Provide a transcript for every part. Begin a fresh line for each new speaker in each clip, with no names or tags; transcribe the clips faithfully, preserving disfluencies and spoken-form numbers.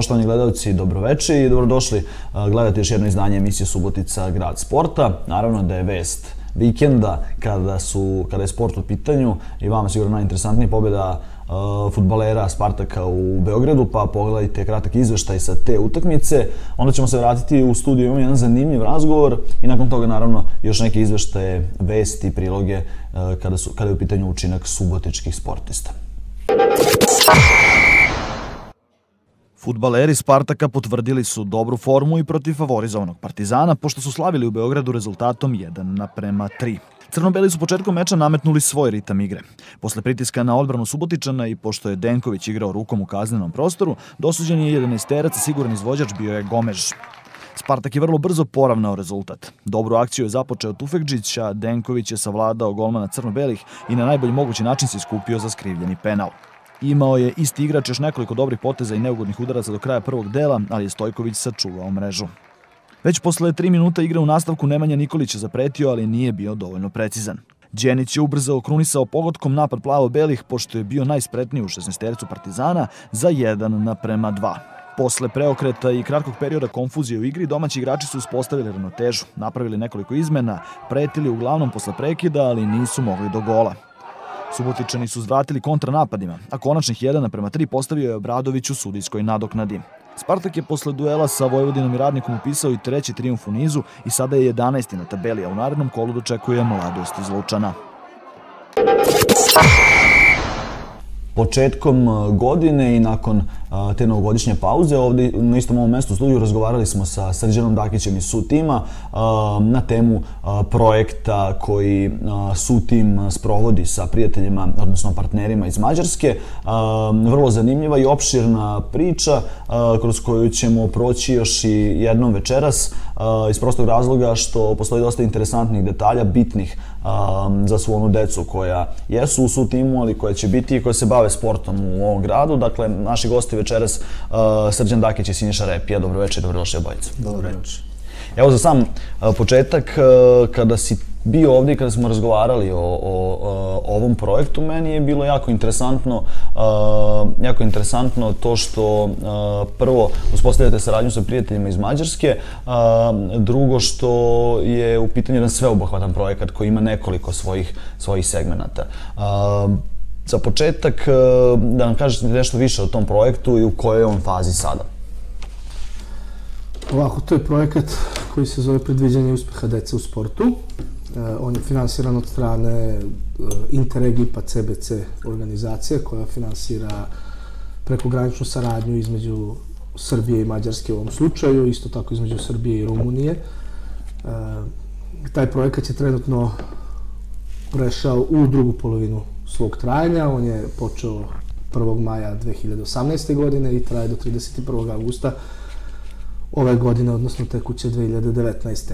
Poštovani gledalci, dobroveče i dobrodošli gledati još jedno izdanje emisije Subotica Grad sporta. Naravno da je vest vikenda kada, su, kada je sport u pitanju i vama sigurno najinteresantnija pobjeda uh, fudbalera Spartaka u Beogradu, pa pogledajte kratak izveštaj sa te utakmice. Onda ćemo se vratiti u studiju, imamo jedan zanimljiv razgovor i nakon toga naravno još neke izveštaje, vesti i priloge uh, kada, su, kada je u pitanju učinak subotičkih sportista. Fudbaleri Spartaka potvrdili su dobru formu i protiv favorizovanog Partizana, pošto su slavili u Beogradu rezultatom jedan naprema tri. Crno-beli su početkom meča nametnuli svoj ritam igre. Posle pritiska na odbranu Subotičana i pošto je Denković igrao rukom u kaznenom prostoru, dosuđen je jedanaesterac, a siguran izvođač bio je Gomež. Spartak je vrlo brzo poravnao rezultat. Dobru akciju je započeo Tufekđić, a Denković je savladao golmana crno-belih i na najbolji mogući način se iskupio za skrivljeni penal. Imao je isti igrač još nekoliko dobrih poteza i neugodnih udaraca do kraja prvog dela, ali je Stojković sačuvao mrežu. Već posle tri minuta igre u nastavku Nemanja Nikolić je zapretio, ali nije bio dovoljno precizan. Đenić je ubrzao krunisao pogodkom napad plavo-belih, pošto je bio najspretniji u šesnaestercu Partizana za jedan naprema dva. Posle preokreta i kratkog perioda konfuzije u igri, domaći igrači su uspostavili ravnotežu, napravili nekoliko izmena, pretili uglavnom posle prekida, ali nisu mogli do gola. Subotičani su zvratili kontranapadima, a konačnih jedan naprema tri postavio je Obradović u sudijskoj nadoknadi. Spartak je posle duela sa Vojvodinom i Radnikom upisao i treći trijumf u nizu i sada je jedanaesti na tabeli, a u narednom kolu dočekuje Mladost iz Lučana. Početkom godine i nakon te novogodišnje pauze, ovdje na istom ovom mestu u studiju razgovarali smo sa Srđanom Dakićem iz SUTIM-a na temu projekta koji SUTIM sprovodi sa prijateljima, odnosno partnerima iz Mađarske. Vrlo zanimljiva i opširna priča kroz koju ćemo proći još i jednom večeras iz prostog razloga što postoji dosta interesantnih detalja, bitnih za svu onu decu koja jesu u SUTIM-u, ali koja će biti i koja se bave sportom u ovom gradu. Dakle, naši gosti večeras Srđan Dakić i Siniša Repija. Dobro večer, dobrodošli obojica.
Dobro večer.
Evo za sam početak, kada si bio ovdje i kada smo razgovarali o, o, o ovom projektu, meni je bilo jako interesantno, jako interesantno to što prvo uspostavljate saradnju sa prijateljima iz Mađarske, drugo što je u pitanju jedan sveobuhvatan projekat koji ima nekoliko svojih, svojih segmenata. Za početak, da nam kažete nešto više o tom projektu i u kojoj je on fazi sada.
Ovako, to je projekat koji se zove Predviđanje uspeha dece u sportu. On je finansiran od strane Interreg I P A C B C organizacije koja finansira prekograničnu saradnju između Srbije i Mađarske u ovom slučaju, isto tako između Srbije i Rumunije. Taj projekat je trenutno prešao u drugu polovinu svog trajanja. On je počeo prvog maja dve hiljade osamnaeste. godine i traje do trideset prvog avgusta ove godine, odnosno tekuće dve hiljade devetnaeste.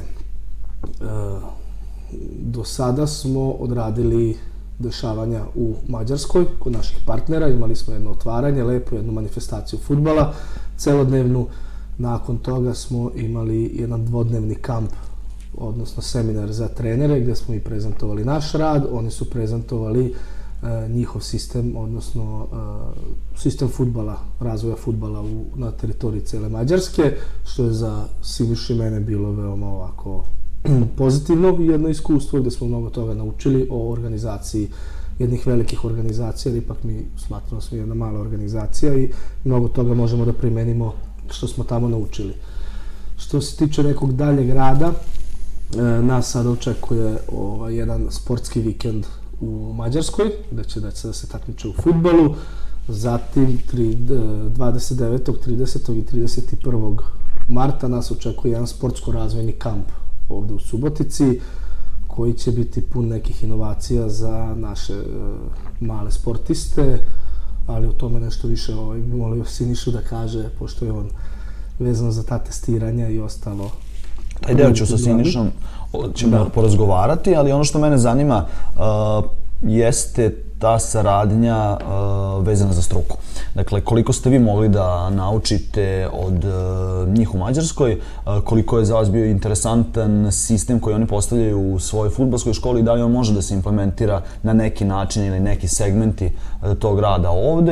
Do sada smo odradili dešavanja u Mađarskoj kod naših partnera. Imali smo jedno otvaranje, lepo, jednu manifestaciju fudbala celodnevnu. Nakon toga smo imali jedan dvodnevni kamp, odnosno seminar za trenere gdje smo i prezentovali naš rad. Oni su prezentovali njihov sistem, odnosno sistem fudbala, razvoja fudbala na teritoriji cele Mađarske, što je za Sinišu i mene bilo veoma ovako pozitivno i jedno iskustvo gdje smo mnogo toga naučili o organizaciji jednih velikih organizacija, ali ipak mi smatramo smo jedna mala organizacija i mnogo toga možemo da primenimo što smo tamo naučili. Što se tiče nekog daljeg rada, nas sada očekuje jedan sportski vikend u Mađarskoj, gdje će da se takmiče u fudbalu. Zatim dvadeset devetog, tridesetog i trideset prvog marta nas očekuje jedan sportsko-razvojni kamp ovdje u Subotici, koji će biti pun nekih inovacija za naše male sportiste, ali o tome nešto više bi molio Sinišu da kaže, pošto je on vezano za ta testiranja i ostalo.
Taj deo ću sa Sinišom ćemo porazgovarati, ali ono što mene zanima jeste ta saradnja vezana za struku. Dakle, koliko ste vi mogli da naučite od njih u Mađarskoj, koliko je za vas bio interesantan sistem koji oni postavljaju u svojoj fudbalskoj školi i da li on može da se implementira na neki način ili neki segmenti tog rada ovde,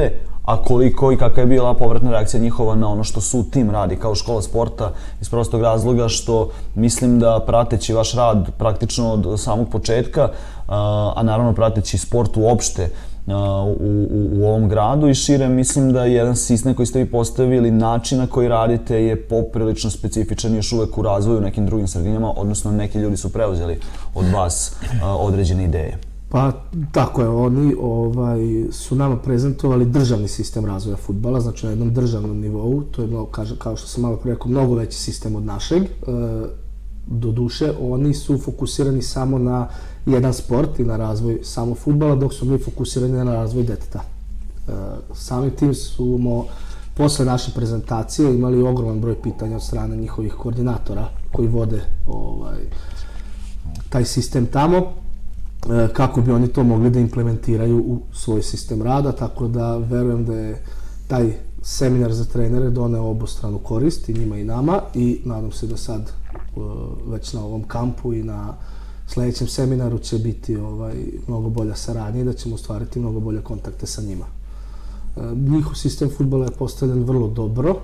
a koliko i kakva je bila povratna reakcija njihova na ono što su tim radi kao škola sporta, iz prostog razloga što mislim da prateći vaš rad praktično od samog početka, a naravno prateći sport uopšte u, u, u ovom gradu i šire, mislim da jedan sistem koji ste vi postavili, način na koji radite je poprilično specifičan još uvek u razvoju u nekim drugim sredinama, odnosno neki ljudi su preuzeli od vas određene ideje.
Pa tako je, oni ovaj, su nama prezentovali državni sistem razvoja fudbala, znači na jednom državnom nivou, to je, mnogo, kaže, kao što sam malo pre rekao, mnogo veći sistem od našeg. E, doduše, oni su fokusirani samo na jedan sport i na razvoj samo fudbala, dok su mi fokusirani na razvoj deteta. E, samim tim smo posle naše prezentacije imali ogroman broj pitanja od strane njihovih koordinatora koji vode ovaj, taj sistem tamo, kako bi oni to mogli da implementiraju u svoj sistem rada, tako da verujem da je taj seminar za trenere doneo obostranu korist i njima i nama i nadam se da sad već na ovom kampu i na sledećem seminaru će biti ovaj, mnogo bolja saradnja i da ćemo ostvariti mnogo bolje kontakte sa njima. Njihov sistem fudbala je postavljen vrlo dobro,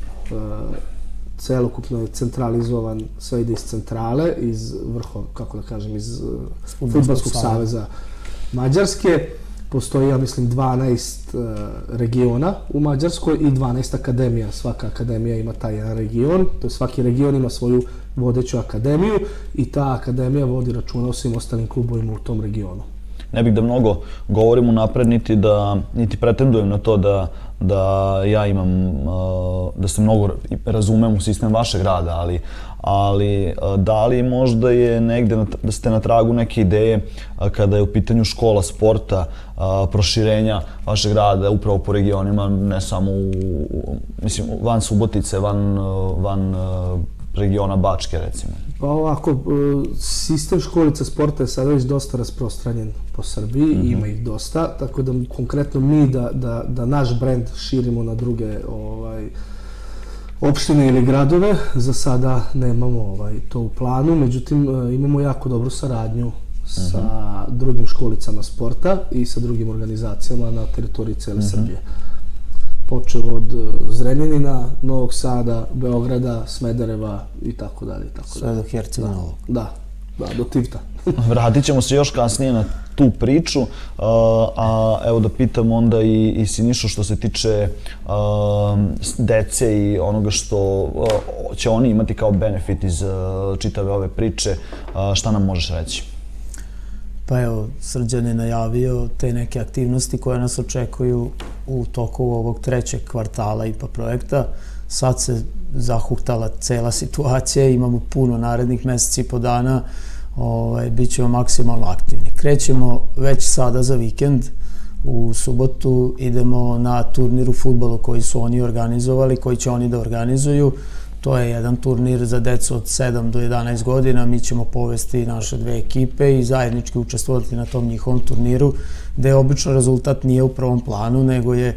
celokupno je centralizovan, sve ide iz centrale, iz vrho, kako da kažem, iz Fudbalskog saveza Mađarske. Postoji, ja mislim, dvanaest regiona u Mađarskoj i dvanaest akademija. Svaka akademija ima taj jedan region, to je svaki region ima svoju vodeću akademiju i ta akademija vodi računa o svim ostalim klubovima u tom regionu.
Ne bih da mnogo govorim unapred, niti da, niti pretendujem na to da, da ja imam, da se mnogo razumem u sistem vašeg rada, ali, ali da li možda je negde da ste na tragu neke ideje kada je u pitanju škola sporta, proširenja vašeg rada upravo po regionima, ne samo u, mislim, van Subotice, van, van regiona Bačke, recimo?
Pa ovako, sistem školica sporta je sada već dosta rasprostranjen po Srbiji, mm-hmm. ima ih dosta, tako da konkretno mi da, da, da naš brend širimo na druge ovaj, opštine ili gradove, za sada nemamo ovaj, to u planu, međutim imamo jako dobru saradnju sa mm-hmm. drugim školicama sporta i sa drugim organizacijama na teritoriji cele mm-hmm. Srbije. Počeo od Zrenjanina, Novog Sada, Beograda, Smedereva i tako dalje.
Sve do Hercega Novog.
Da, da, do Tivta.
Vratit ćemo se još kasnije na tu priču, a evo da pitam onda i, i Sinišu što se tiče a, dece i onoga što a, će oni imati kao benefit iz a, čitave ove priče, a, šta nam možeš reći?
Pa evo, Srđan je najavio te neke aktivnosti koje nas očekuju u toku ovog trećeg kvartala I P A projekta. Sad se zahuktala cela situacija, imamo puno narednih meseci I po dana, ovaj, bit ćemo maksimalno aktivni. Krećemo već sada za vikend, u subotu idemo na turnir u fudbalu koji su oni organizovali, koji će oni da organizuju. To je jedan turnir za decu od sedam do jedanaest godina, mi ćemo povesti naše dve ekipe I zajednički učestvovati na tom njihovom turniru, gde obično rezultat nije u prvom planu, nego je e,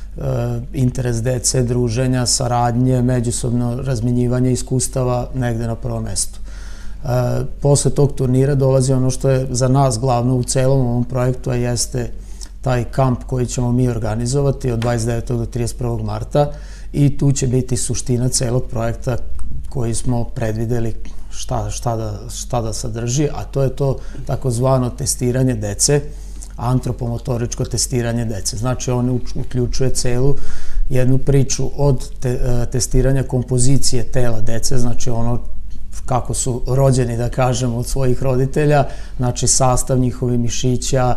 interes dece, druženja, saradnje, međusobno razmenjivanje iskustava negde na prvom mestu. E, posle tog turnira dolazi ono što je za nas glavno u celom ovom projektu, a jeste taj kamp koji ćemo mi organizovati od dvadeset devetog do trideset prvog marta, I tu će biti suština celog projekta koji smo predvideli šta, šta, da, šta da sadrži, a to je to takozvano testiranje dece, antropomotoričko testiranje dece. Znači, on uključuje celu jednu priču od te, testiranja kompozicije tela dece, znači ono kako su rođeni, da kažem, od svojih roditelja, znači sastav njihovih mišića,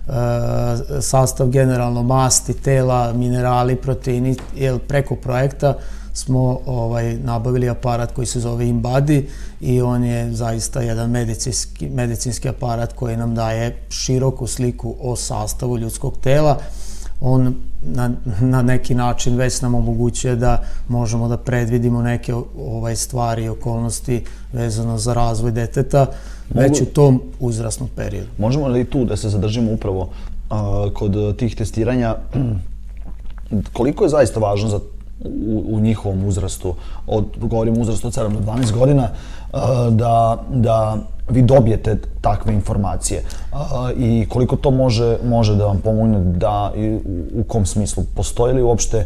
sastav generalno masti, tela, minerali, proteini, jer preko projekta smo ovaj, nabavili aparat koji se zove InBody I on je zaista jedan medicinski, medicinski aparat koji nam daje široku sliku o sastavu ljudskog tela. On na, na neki način već nam omogućuje da možemo da predvidimo neke ovaj, stvari I okolnosti vezano za razvoj deteta već u tom uzrasnom periodu.
Možemo li tu da se zadržimo upravo a, kod tih testiranja? Koliko je zaista važno za u, u njihovom uzrastu, od, govorim uzrastu od sedam do dvanaest godina, da, da vi dobijete takve informacije i koliko to može, može da vam pomogne, da i u, u kom smislu? Postoji li uopšte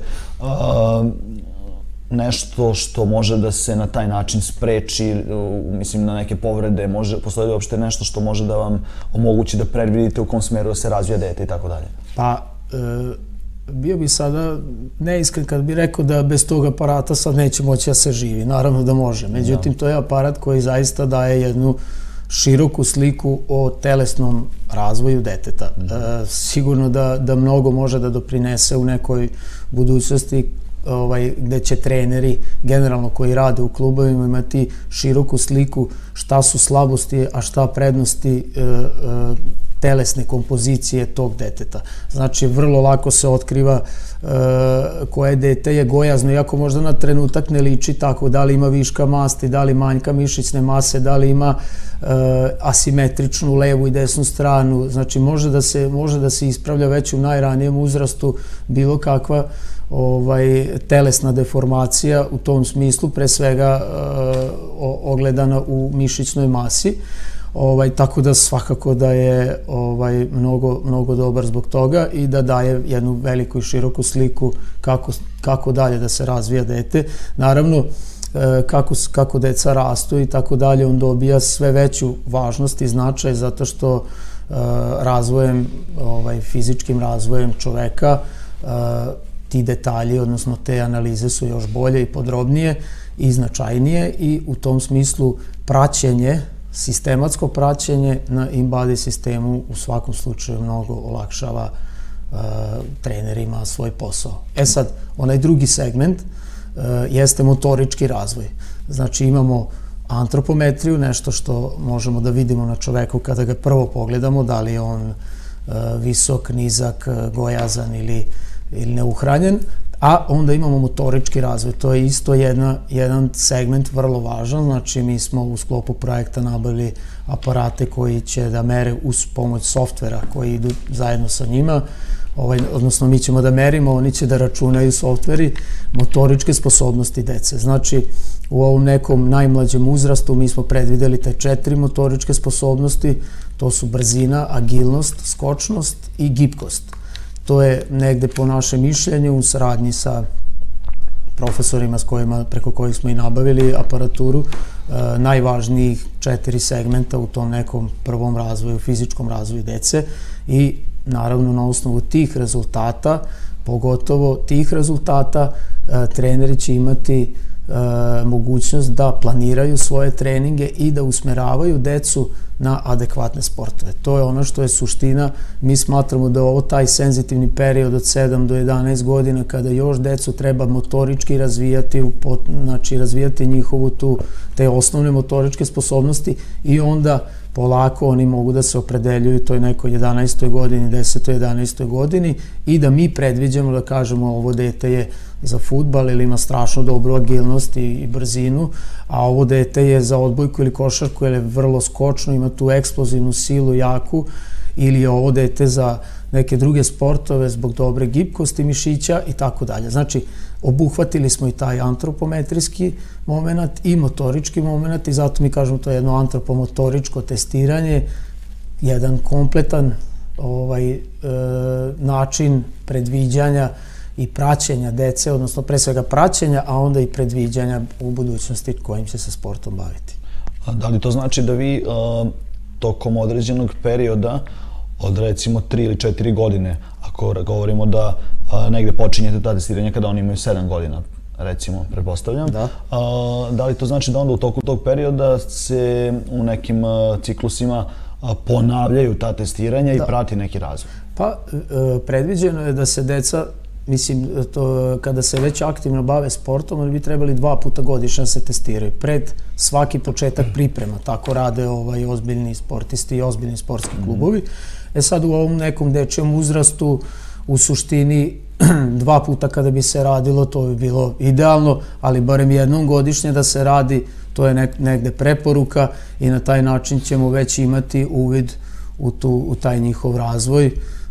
nešto što može da se na taj način spreči, mislim na neke povrede, može, postoji li uopšte nešto što može da vam omogući da predvidite u kom smeru da se razvija dete i tako dalje?
Pa, bio bi sada neiskren kad bi rekao da bez tog aparata sad neće moći da se živi. Naravno da može. Međutim, to je aparat koji zaista daje jednu široku sliku o telesnom razvoju deteta. E, sigurno da, da mnogo može da doprinese u nekoj budućnosti ovaj, gde će treneri, generalno koji rade u klubovima, imati široku sliku šta su slabosti, a šta prednosti e, e, telesne kompozicije tog deteta. Znači, vrlo lako se otkriva e, koje dete je gojazno, iako možda na trenutak ne liči tako, da li ima viška masti, da li manjka mišićne mase, da li ima e, asimetričnu levu i desnu stranu. Znači, može da se, može da se ispravlja već u najranijem uzrastu bilo kakva ovaj, telesna deformacija u tom smislu, pre svega e, ogledana u mišićnoj masi. Ovaj, tako da svakako da je ovaj, mnogo, mnogo dobar zbog toga i da daje jednu veliku i široku sliku kako, kako dalje da se razvija dete. Naravno, e, kako, kako deca rastu i tako dalje, on dobija sve veću važnost i značaj zato što e, razvojem, ovaj, fizičkim razvojem čoveka e, ti detalji, odnosno te analize su još bolje i podrobnije i značajnije i u tom smislu praćenje, sistematsko praćenje na InBody sistemu u svakom slučaju mnogo olakšava uh, trenerima svoj posao. E sad, onaj drugi segment uh, jeste motorički razvoj. Znači imamo antropometriju, nešto što možemo da vidimo na čoveku kada ga prvo pogledamo, da li je on uh, visok, nizak, gojazan ili, ili neuhranjen, a onda imamo motorički razvoj. To je isto jedna, jedan segment vrlo važan. Znači, mi smo u sklopu projekta nabavili aparate koji će da mere uz pomoć softvera koji idu zajedno sa njima. Ovaj, odnosno, mi ćemo da merimo, oni će da računaju softveri motoričke sposobnosti dece. Znači, u ovom nekom najmlađem uzrastu mi smo predvideli te četiri motoričke sposobnosti. To su brzina, agilnost, skočnost i gibkost. To je negde po našem mišljenju u saradnji sa profesorima s kojima, preko kojih smo i nabavili aparaturu, e, najvažnijih četiri segmenta u tom nekom prvom razvoju, fizičkom razvoju dece i naravno na osnovu tih rezultata, pogotovo tih rezultata, e, treneri će imati e, mogućnost da planiraju svoje treninge i da usmeravaju decu na adekvatne sportove. To je ono što je suština. Mi smatramo da ovo taj senzitivni period od sedam do jedanaest godina kada još decu treba motorički razvijati, znači razvijati njihovu tu, te osnovne motoričke sposobnosti i onda polako oni mogu da se opredeljuju toj nekoj jedanaestoj godini, desetoj, jedanaestoj godini i da mi predviđamo da kažemo ovo dete je za fudbal ili ima strašno dobru agilnost i, i brzinu, a ovo dete je za odbojku ili košarku jer je vrlo skočno, ima tu eksplozivnu silu jaku, ili je ovo dete za neke druge sportove zbog dobre gibkosti mišića i tako dalje. Znači, obuhvatili smo i taj antropometrijski moment i motorički moment i zato mi kažemo to je jedno antropomotoričko testiranje, jedan kompletan ovaj, e, način predviđanja i praćenja dece, odnosno pre svega praćenja, a onda i predviđanja u budućnosti kojim će se sportom baviti.
A da li to znači da vi uh, tokom određenog perioda, od recimo tri ili četiri godine, ako govorimo da uh, negde počinjete ta testiranja kada oni imaju sedam godina, recimo, pretpostavljam,
da.
Uh, da li to znači da onda u toku tog perioda se u nekim uh, ciklusima uh, ponavljaju ta testiranja da. I prati neki razvoj?
Pa, uh, predviđeno je da se deca, mislim, to, kada se već aktivno bave sportom, oni bi trebali dva puta godišnje se testiraju. Pred svaki početak priprema, tako rade ovaj, ozbiljni sportisti i ozbiljni sportski klubovi. E sad u ovom nekom dečijem uzrastu, u suštini, dva puta kada bi se radilo, to bi bilo idealno, ali barem jednom godišnje da se radi, to je nek, negde preporuka i na taj način ćemo već imati uvid u, tu, u taj njihov razvoj.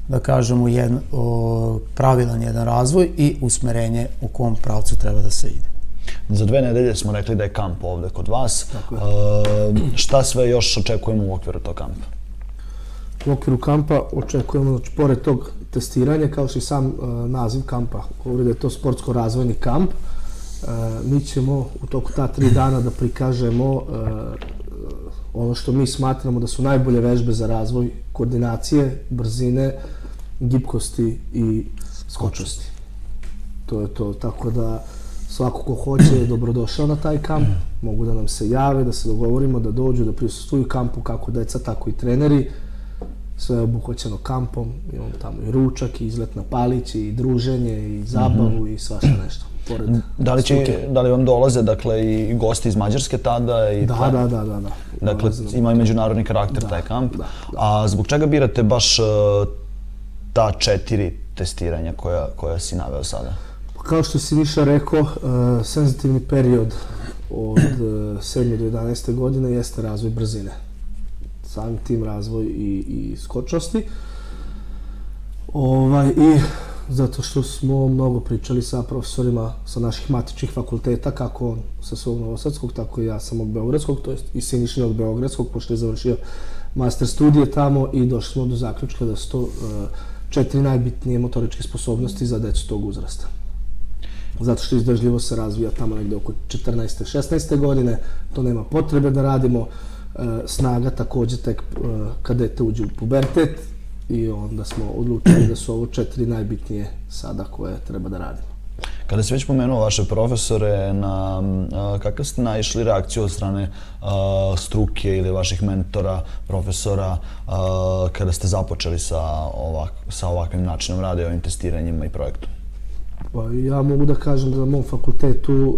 da kažemo, jedan, o, pravilan jedan razvoj i usmerenje u kom pravcu treba da se ide.
Za dve nedelje smo rekli da je kamp ovde kod vas.
Tako je.
E, šta sve još očekujemo u okviru tog kampa?
U okviru kampa očekujemo, znači, pored tog testiranja, kao što i sam uh, naziv kampa govori da je to sportsko-razvojni kamp, uh, mi ćemo u toku ta tri dana da prikažemo uh, ono što mi smatramo da su najbolje vežbe za razvoj koordinacije, brzine, gibkosti i skočnosti. To je to, tako da svako ko hoće je dobrodošao na taj kamp, mogu da nam se jave, da se dogovorimo, da dođu, da prisustvuju kampu, kako deca, tako i treneri. Sve je obuhvaćeno kampom, imamo tamo i ručak, i izlet na palići, i druženje, i zabavu, mm-hmm. i svašta nešto. Pored
da li, će, da li vam dolaze, dakle, i gosti iz Mađarske tada? I
da,
ta...
da, da, da, da.
Dakle, ima i međunarodni karakter
da,
taj kamp.
Da, da.
A zbog čega birate baš uh, ta četiri testiranja koja, koja si naveo sada?
Kao što si Miša rekao, uh, senzitivni period od uh, sedme do jedanaeste godine jeste razvoj brzine. Samim tim razvoj i, i skočnosti. Ovaj, I zato što smo mnogo pričali sa profesorima sa naših matičnih fakulteta, kako on sa svog novosadskog, tako i ja samog beogradskog, to jest i Sinišnjeg beogradskog, pošto je završio master studije tamo, i došli smo do zaključka da su to uh, četiri najbitnije motoričke sposobnosti za decu tog uzrasta. Zato što izdržljivo se razvija tamo negde oko četrnaeste šesnaeste godine, to nema potrebe da radimo. Snaga takođe tek kad dete uđe u pubertet, i onda smo odlučili da su ovo četiri najbitnije sada koje treba da radimo.
Kada si već pomenuo vaše profesore, na kakav ste naišli reakciju od strane a, struke ili vaših mentora, profesora, a, kada ste započeli sa, ovak, sa ovakvim načinom rada i ovim testiranjima i projektom?
Pa ja mogu da kažem da na mom fakultetu,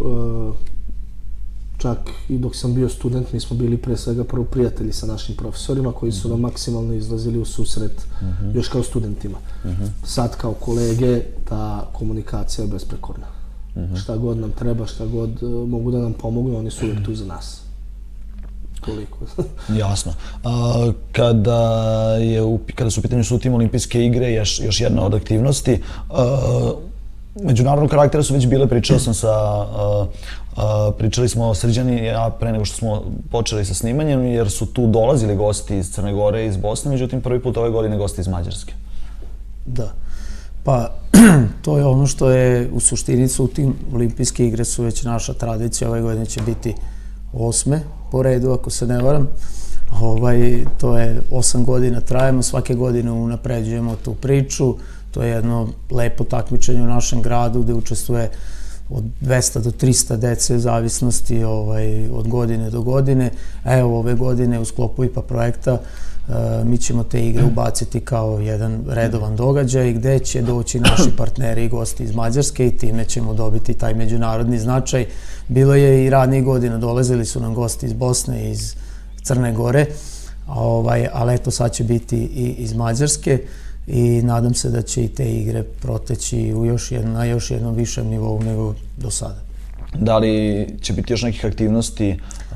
čak i dok sam bio student, mi smo bili pre svega prvo prijatelji sa našim profesorima koji su nam maksimalno izlazili u susret uh-huh. još kao studentima. Uh-huh. Sad kao kolege ta komunikacija je besprekorna. Uh-huh. Šta god nam treba, šta god uh, mogu da nam pomognu, oni su uvijek tu za nas. Toliko.
Jasno. A, kada, je u, kada su u pitanju su tim olimpijske igre, još, još jedna od aktivnosti, a, međunarodnog karaktera su već bile, pričao sam sa, a, a, pričali smo o Srđani i ja pre nego što smo počeli sa snimanjem, jer su tu dolazili gosti iz Crne Gore i iz Bosne, međutim prvi put ove godine gosti iz Mađarske.
Da, pa to je ono što je u suštini, su tim olimpijske igre su već naša tradicija, ove godine će biti osme po redu, ako se ne varam. Ovaj, to je osam godina trajemo, svake godine unapređujemo tu priču. To je jedno lepo takmičenje u našem gradu gde učestvuje od dvesta do trista dece u zavisnosti ovaj, od godine do godine. Evo, ove godine u sklopu I P A projekta uh, mi ćemo te igre ubaciti kao jedan redovan događaj gde će doći naši partneri i gosti iz Mađarske i time ćemo dobiti taj međunarodni značaj. Bilo je i radnih godina, dolazili su nam gosti iz Bosne i iz Crne Gore, ovaj, ali eto sad će biti i iz Mađarske. I nadam se da će i te igre proteći u još jedno, na još jednom višem nivou nego do sada.
Da li će biti još nekih aktivnosti uh,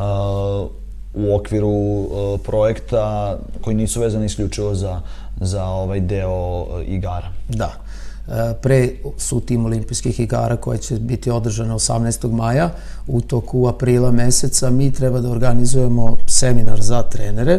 u okviru uh, projekta koji nisu vezani isključivo za, za ovaj deo uh, igara?
Da. Pre su tim olimpijskih igara koje će biti održane osamnaestog maja, u toku aprila meseca mi treba da organizujemo seminar za trenere.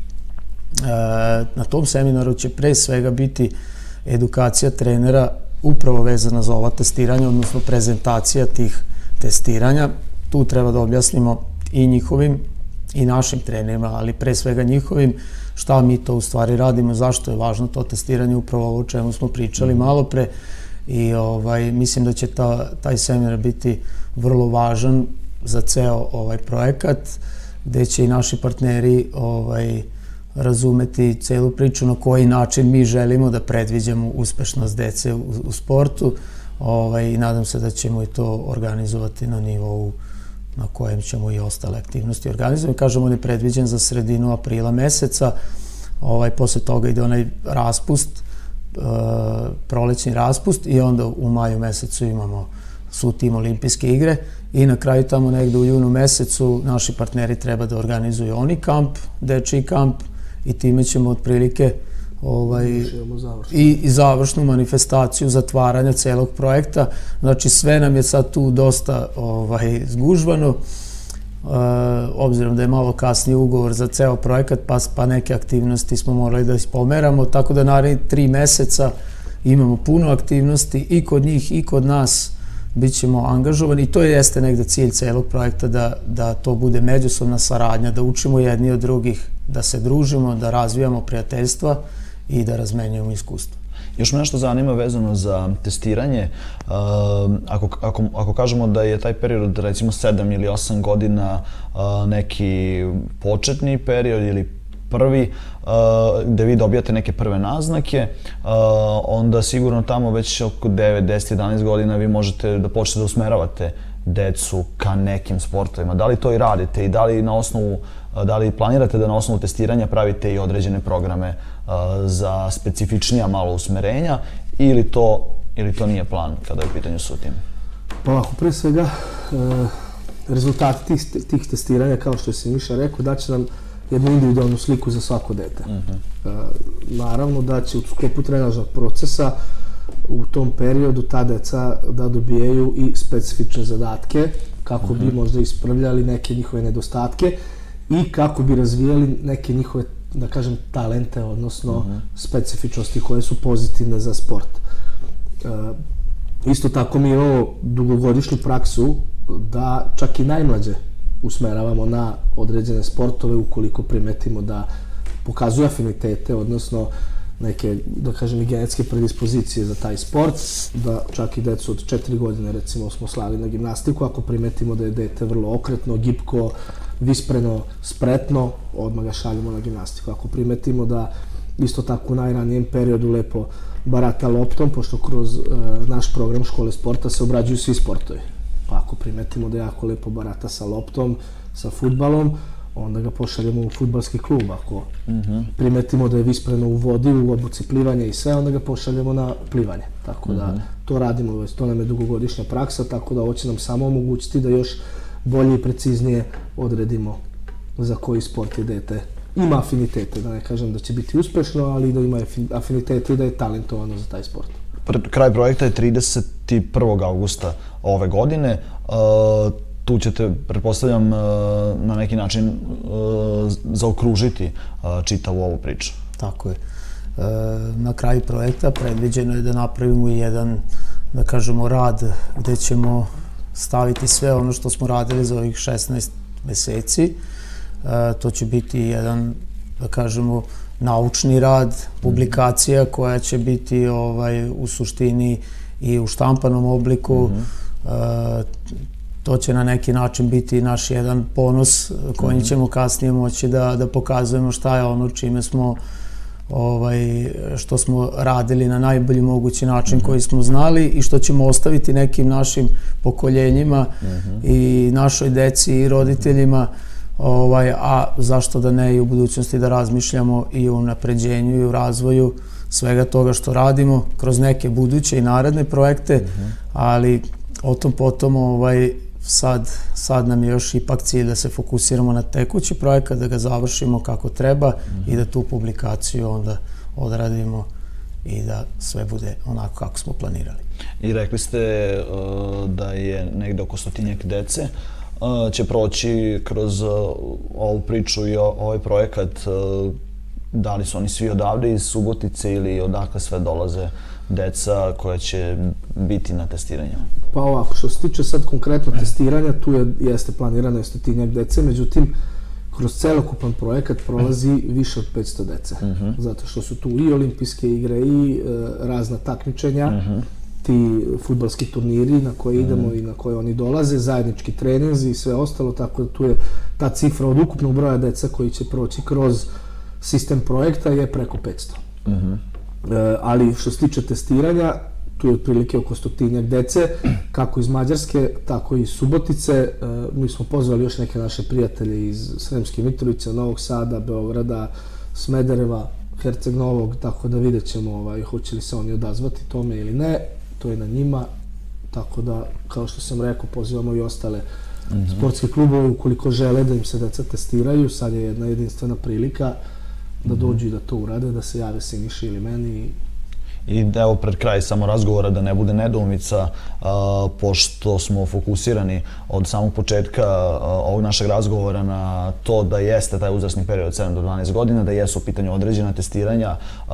Na tom seminaru će pre svega biti edukacija trenera upravo vezana za ova testiranja, odnosno prezentacija tih testiranja. Tu treba da objasnimo i njihovim i našim trenerima, ali pre svega njihovim, šta mi to u stvari radimo, zašto je važno to testiranje, upravo ovo o čemu smo pričali malo pre. I ovaj, mislim da će ta, taj seminar biti vrlo važan za ceo ovaj projekat, gde će i naši partneri ovaj, razumeti celu priču na koji način mi želimo da predviđamo uspešnost dece u, u sportu ovaj, i nadam se da ćemo i to organizovati na nivou na kojem ćemo i ostale aktivnosti organizovati. Kažemo, on je predviđen za sredinu aprila meseca, ovaj, posle toga ide onaj raspust, e, prolećni raspust i onda u maju mesecu imamo su tim olimpijske igre i na kraju tamo negde u junu mesecu naši partneri treba da organizuju oni kamp, dečiji kamp, i time ćemo otprilike ovaj, i, i završnu manifestaciju zatvaranja celog projekta. Znači sve nam je sad tu dosta ovaj, zgužvano, uh, obzirom da je malo kasnije ugovor za ceo projekat, pa, pa neke aktivnosti smo morali da ispomeramo, tako da naredni tri meseca imamo puno aktivnosti i kod njih i kod nas bit ćemo angažovani i to jeste negde cilj celog projekta, da, da to bude međusobna saradnja, da učimo jedni od drugih, da se družimo, da razvijamo prijateljstva i da razmenjujemo iskustvo.
Još me nešto zanima vezano za testiranje. Uh, ako, ako, ako kažemo da je taj period recimo sedam ili osam godina uh, neki početni period ili prvi, uh, gde vi dobijate neke prve naznake, uh, onda sigurno tamo već oko devet, deset, jedanaest godina vi možete da počnete da usmeravate decu ka nekim sportovima. Da li to i radite i da li na osnovu, da li planirate da na osnovu testiranja pravite i određene programe uh, za specifičnija malo usmerenja ili to, ili to nije plan kada je u pitanju sutim?
Pa ovako, pre svega, uh, rezultati tih, tih testiranja, kao što si Miša rekao, da će nam jednu individualnu sliku za svako dete. Uh-huh. uh, naravno da će u sklopu trenažnog procesa u tom periodu ta deca da dobijaju i specifične zadatke kako uh-huh. bi možda ispravljali neke njihove nedostatke i kako bi razvijali neke njihove, da kažem, talente, odnosno uh-huh. specifičnosti koje su pozitivne za sport. Uh, isto tako mi imamo dugogodišnju praksu da čak i najmlađe usmeravamo na određene sportove ukoliko primetimo da pokazuju afinitete, odnosno neke, da kažem, i genetske predispozicije za taj sport, da čak i decu od četiri godine, recimo, smo slali na gimnastiku, ako primetimo da je dete vrlo okretno, gibko, vispreno, spretno, odmah ga šaljemo na gimnastiku. Ako primetimo da isto tako u najranijem periodu lepo barata loptom, pošto kroz e, naš program škole sporta se obrađuju svi sportovi. Pa ako primetimo da jako lepo barata sa loptom, sa fudbalom, onda ga pošaljemo u fudbalski klub. Ako uh-huh. primetimo da je vispreno u vodi, u obuci plivanja i sve, onda ga pošaljemo na plivanje. Tako da uh-huh. to radimo, to nam je dugogodišnja praksa, tako da ovo će nam samo omogućiti da još bolje i preciznije odredimo za koji sport je dete. Ima afinitete, da ne kažem da će biti uspešno, ali da ima afinitete i da je talentovano za taj sport.
Kraj projekta je trideset prvog avgusta ove godine. Uh, tu ćete, pretpostavljam, uh, na neki način uh, zaokružiti uh, čitavu ovu priču.
Tako je. Uh, na kraju projekta predviđeno je da napravimo jedan, da kažemo, rad gde ćemo staviti sve ono što smo radili za ovih šesnaest meseci. Uh, to će biti jedan, da kažemo, naučni rad, publikacija koja će biti ovaj, u suštini i u štampanom obliku. Mm-hmm. e, to će na neki način biti naš jedan ponos kojim mm-hmm. ćemo kasnije moći da, da pokazujemo šta je ono čime smo, ovaj, što smo radili na najbolji mogući način mm-hmm. koji smo znali i što ćemo ostaviti nekim našim pokoljenjima mm-hmm. i našoj deci i roditeljima. Ovaj, a zašto da ne i u budućnosti da razmišljamo i o napređenju i o razvoju svega toga što radimo kroz neke buduće i naredne projekte, mm-hmm. ali o tom potom ovaj, sad, sad nam je još ipak cilj da se fokusiramo na tekući projekat, da ga završimo kako treba mm-hmm. i da tu publikaciju onda odradimo i da sve bude onako kako smo planirali.
I rekli ste uh, da je negde oko stotinjak dece će proći kroz ovu priču i ovaj projekat. Da li su oni svi odavde iz Subotice ili odakle sve dolaze deca koja će biti na testiranju?
Pa ovako, što se tiče sad konkretno testiranja, tu je, jeste planirano stotinjak dece, međutim, kroz celokupan projekat prolazi više od petsto dece. Uh-huh. Zato što su tu i olimpijske igre i e, razna takmičenja, uh-huh. ti fudbalski turniri na koje idemo mm. i na koje oni dolaze, zajednički treninzi i sve ostalo, tako da tu je ta cifra od ukupnog broja deca koji će proći kroz sistem projekta je preko petsto. Mm-hmm. E, ali što se tiče testiranja, tu je otprilike oko stotinjak dece, kako iz Mađarske, tako i iz Subotice. E, mi smo pozvali još neke naše prijatelje iz Sremske Mitrovice, Novog Sada, Beograda, Smedereva, Herceg Novog, tako da vidjet ćemo ovaj, hoće li se oni odazvati tome ili ne. To je na njima, tako da, kao što sam rekao, pozivamo i ostale mm-hmm. sportske klubove ukoliko žele da im se deca testiraju. Sad je jedna jedinstvena prilika da dođu i da to urade, da se jave Siniši ili meni.
I evo pred kraj samo razgovora da ne bude nedoumica, pošto smo fokusirani od samog početka ovog našeg razgovora na to da jeste taj uzrasni period od sedam do dvanaest godina, da jesu u pitanju određena testiranja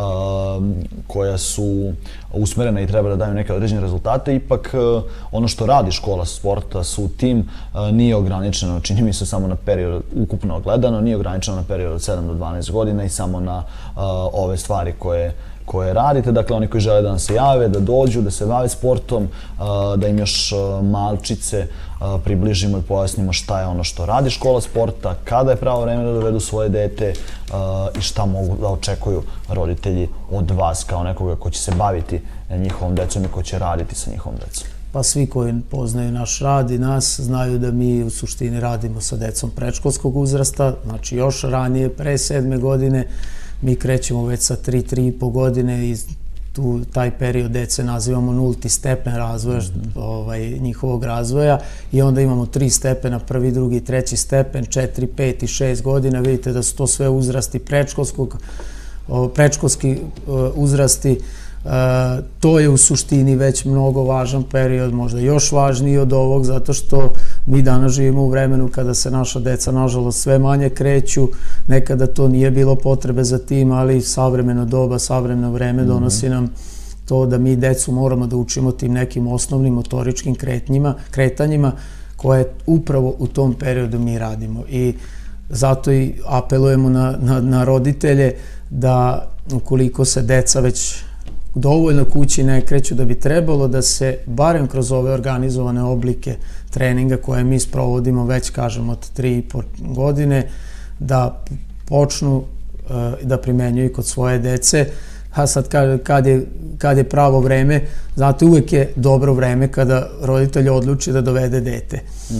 koja su usmerena i treba da daju neke određene rezultate, ipak ono što radi škola sporta su tim nije ograničeno, čini mi se samo na period ukupno gledano, nije ograničeno na period od sedam do dvanaest godina i samo na ove stvari koje koje radite, dakle oni koji žele da nam se jave, da dođu, da se bave sportom, da im još malčice približimo i pojasnimo šta je ono što radi škola sporta, kada je pravo vreme da dovedu svoje dete i šta mogu da očekuju roditelji od vas kao nekoga ko će se baviti njihovom decom i ko će raditi sa njihovom decom.
Pa svi koji poznaju naš rad i nas znaju da mi u suštini radimo sa decom predškolskog uzrasta, znači još ranije, pre sedme godine, mi krećemo već sa tri, tri i po godine i tu taj period dece nazivamo nulti stepen razvoja, njihovog razvoja i onda imamo tri stepena, prvi, drugi, treći stepen, četiri, pet i šest godina. Vidite da su to sve uzrasti predškolskog, predškolski uzrasti. To je u suštini već mnogo važan period, možda još važniji od ovog, zato što mi danas živimo u vremenu kada se naša deca, nažalost, sve manje kreću. Nekada to nije bilo potrebe za tim, ali savremeno doba, savremeno vreme donosi nam to da mi decu moramo da učimo tim nekim osnovnim motoričkim kretanjima koje upravo u tom periodu mi radimo. I zato i apelujemo na roditelje da ukoliko se deca već dovoljno kući ne kreću, da bi trebalo da se barem kroz ove organizovane oblike treninga koje mi sprovodimo već, kažem, od tri i po godine, da počnu da primenjuju kod svoje dece. A sad kad je pravo vreme, znate, uvek je dobro vreme kada roditelj odluči da dovede dete.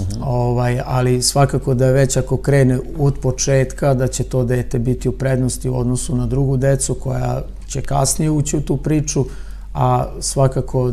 Ali svakako da je već ako krene od početka, da će to dete biti u prednosti u odnosu na drugu decu koja će kasnije ući u tu priču, a svakako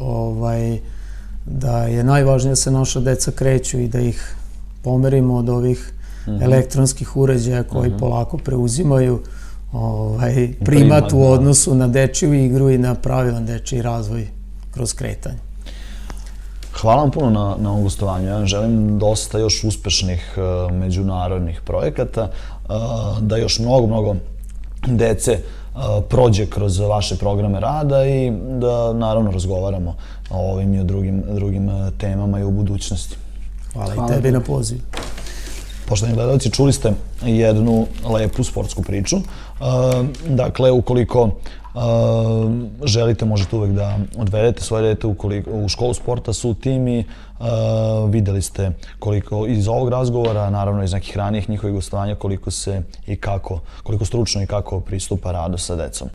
da je najvažnije da se naša deca kreću i da ih pomerimo od ovih elektronskih uređaja koji polako preuzimaju primat u odnosu na dečiju igru i na pravilan dečiji razvoj kroz kretanje.
Hvala vam puno na ovom gostovanju. Ja želim dosta još uspešnih međunarodnih projekata, da još mnogo, mnogo dece prođe kroz vaše programe rada i da naravno razgovaramo o ovim i o drugim temama i u budućnosti.
Hvala i tebi na pozivu.
Poštovani gledalci, čuli ste jednu lepu sportsku priču. Dakle, ukoliko želite, možete uvek da odvedete svoje dete u školu sporta su tim i videli ste koliko iz ovog razgovora, naravno iz nekih ranijih njihovih gostovanja, koliko se i kako, koliko stručno i kako pristupa radu sa decom.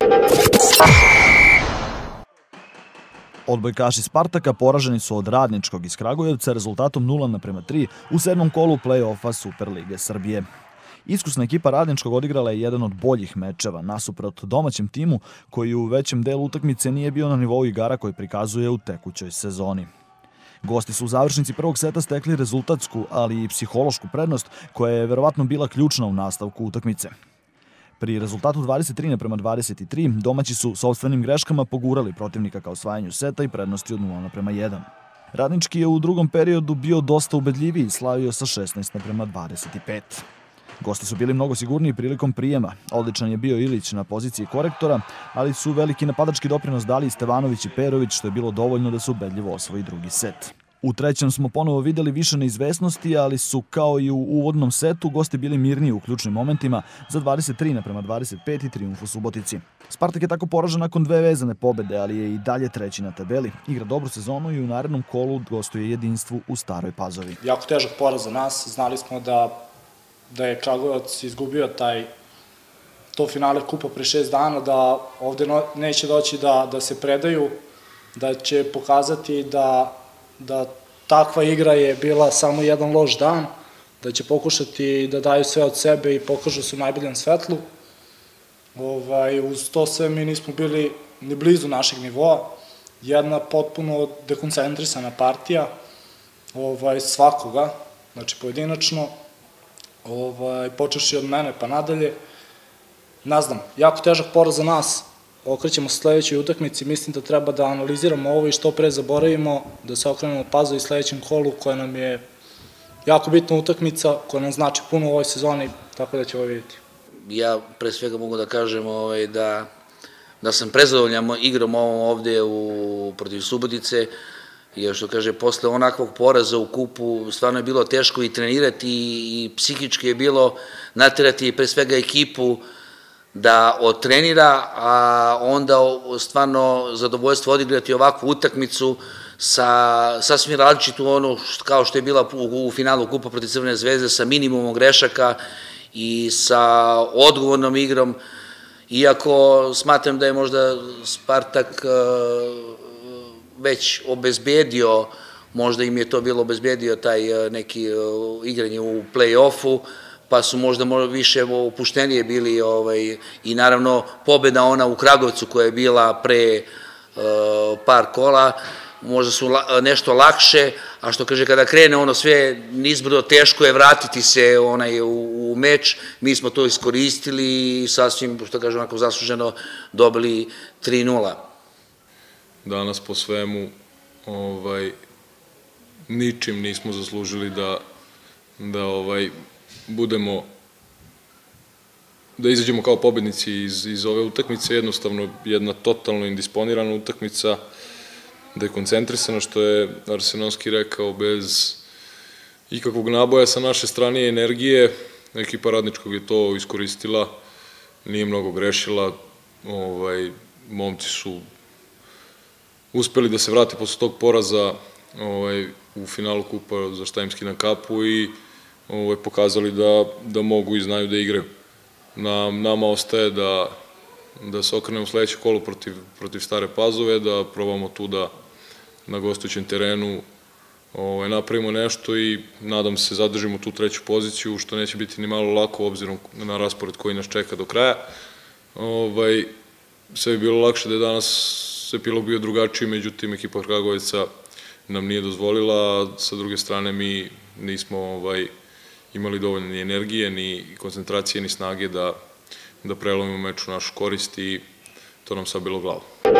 Odbojkaši Spartaka poraženi su od Radničkog iz Kragujevca rezultatom nula naprema tri u sedmom kolu play-offa Superlige Srbije. Iskusna ekipa Radničkog odigrala je jedan od boljih mečeva nasuprot domaćem timu koji u većem delu utakmice nije bio na nivou igara koji prikazuje u tekućoj sezoni. Gosti su u završnici prvog seta stekli rezultatsku, ali i psihološku prednost koja je verovatno bila ključna u nastavku utakmice. Pri rezultatu dvadeset tri naprema dvadeset tri domaći su sopstvenim greškama pogurali protivnika ka osvajanju seta i prednosti od nula naprema jedan. Radnički je u drugom periodu bio dosta ubedljiviji i slavio sa šesnaest naprema dvadeset pet. Gosti su bili mnogo sigurniji prilikom prijema. Odličan je bio Ilić na poziciji korektora, ali su veliki napadački doprinos dali Stevanović i Perović, što je bilo dovoljno da se ubedljivo osvoji drugi set. U trećem smo ponovo videli više neizvesnosti, ali su kao i u uvodnom setu gosti bili mirniji u ključnim momentima za dvadeset tri naprema dvadeset pet i trijumf u Subotici. Spartak je tako poražen nakon dve vezane pobede, ali je i dalje treći na tabeli. Igra dobru sezonu i u narednom kolu gostuje Jedinstvu u Staroj Pazovi.
Jako težak poraz za nas. Znali smo da da je Kragujevac izgubio taj to finale kupa pre šest dana, da ovde neće doći da se predaju, da će pokazati da takva igra je bila samo jedan loš dan, da će pokušati da daju sve od sebe i pokažu se u najboljem svetlu. Uz to sve mi nismo bili ni blizu našeg nivoa. Jedna potpuno dekoncentrisana partija svakoga, znači pojedinačno, počeši od mene pa nadalje. ne znam, jako težak poraz za nas, okrećemo se sledećoj utakmici, mislim da treba da analiziramo ovo i što pre zaboravimo, da se okrenemo Pazovi sledećem kolu koja nam je jako bitna utakmica, koja nam znači puno u ovoj sezoni, tako da će ovo vidjeti.
Ja pre svega mogu da kažem da da sam prezadovoljan igrom ovom ovde protiv Subotice, jer što kaže, posle onakvog poraza u kupu stvarno je bilo teško i trenirati i psihički je bilo naterati pre svega ekipu da odtrenira, a onda stvarno zadovoljstvo odigrati ovakvu utakmicu sa sasvim različitu ono kao što je bila u finalu kupa protiv Crvene zvezde, sa minimumom grešaka i sa odgovornom igrom, iako smatram da je možda Spartak već obezbedio, možda im je to bilo obezbedio taj neki igranje u play-offu, pa su možda više opuštenije bili i naravno pobjeda ona u Kragovcu koja je bila pre par kola, možda su nešto lakše, a što kaže kada krene ono sve nizbrdo, teško je vratiti se u meč, mi smo to iskoristili i sasvim, što kaže onako zasluženo, dobili tri nula.
Danas po svemu ničim nismo zaslužili da budemo, da izađemo kao pobednici iz ove utakmice, jednostavno jedna totalno indisponirana utakmica, dekoncentrisana, što je Arsenovski rekao, bez ikakvog naboja sa naše strane i energije. Ekipa Radničkog je to iskoristila, nije mnogo grešila, momci su uspeli da se vrate posle tog poraza u finalu kupa za šta im skidam kapu i pokazali da mogu i znaju da igraju. Nama ostaje da se okrenemo u sledeće kolo protiv Stare Pazove, da probamo tu da na gostujućem terenu napravimo nešto i nadam se zadržimo tu treću poziciju, što neće biti ni malo lako obzirom na raspored koji nas čeka do kraja. Sve bi bilo lakše da je danas epilog bio drugačiji, međutim ekipa Kragujevaca nam nije dozvolila, a sa druge strane mi nismo imali dovoljno ni energije, ni koncentracije, ni snage da prelomimo meč u našu korist i to nam sad bilo glavo.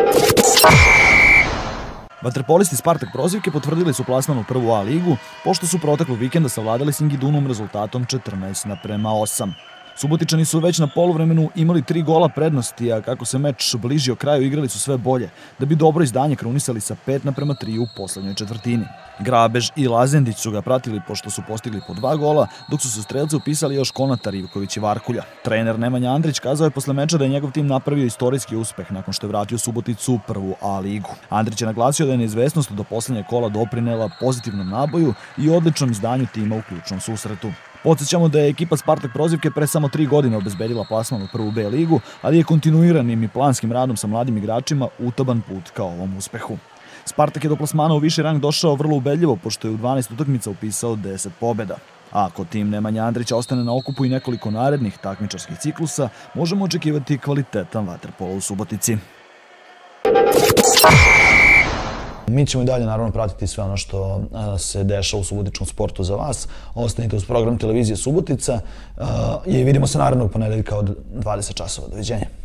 Vaterpolisti Spartak Prozivke potvrdili su plasman u prvu A ligu, pošto su proteklog vikenda savladali Singidunom rezultatom četrnaest naprema osam. Subotičani su već na poluvremenu imali tri gola prednosti, a kako se meč bližio kraju igrali su sve bolje, da bi dobro izdanje krunisali sa pet naprema tri u poslednjoj četvrtini. Grabež i Lazendić su ga pratili pošto su postigli po dva gola, dok su se strelce upisali još Konatar, Ivković i Varkulja. Trener Nemanja Andrić kazao je posle meča da je njegov tim napravio istorijski uspeh nakon što je vratio Suboticu u prvu A ligu. Andrić je naglasio da je neizvesnost do poslednjeg kola doprinela pozitivnom naboju i odličnom izdanju tima u ključnom susretu. Podsjećamo da je ekipa Spartak Prozivke pre samo tri godine obezbedila plasman u prvu B ligu, ali je kontinuiranim i planskim radom sa mladim igračima utaban put ka ovom uspehu. Spartak je do plasmana u viši rang došao vrlo ubedljivo, pošto je u dvanaest utakmica upisao deset pobjeda. A ako tim Nemanja Andrića ostane na okupu i nekoliko narednih takmičarskih ciklusa, možemo očekivati kvalitetan vaterpolo u Subotici.
Mi ćemo i dalje naravno pratiti sve ono što se dešava u subotičkom sportu za vas. Ostanite uz program televizije Subotica i vidimo se narednog ponedeljka od dvadeset časova. Doviđenja.